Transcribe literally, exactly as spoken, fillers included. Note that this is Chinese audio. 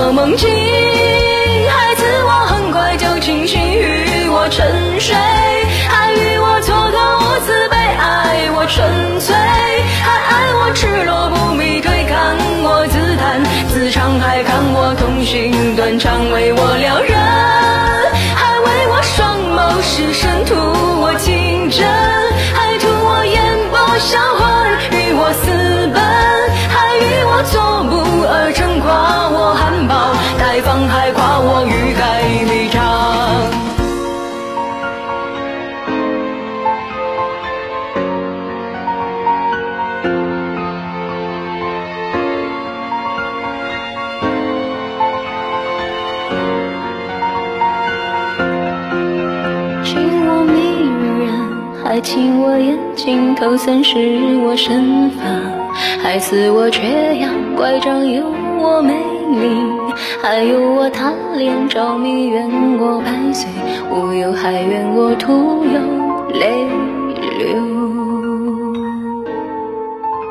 到梦境，孩子我很快就清醒，与我沉睡，还与我蹉跎，我自卑，爱我纯粹，还爱我赤裸不迷退，看我自弹自唱，还看我痛心断肠，为我撩人，还为我双眸失神，图我情真，还图我眼波销魂，与我私奔，还与我作不二臣，夸我含苞待放，还夸我欲盖弥彰。请我迷人，还请我眼睛头三是我身份，还赐我缺氧乖张有我美丽，还有我贪恋着迷，愿我百岁无忧，还愿我徒有泪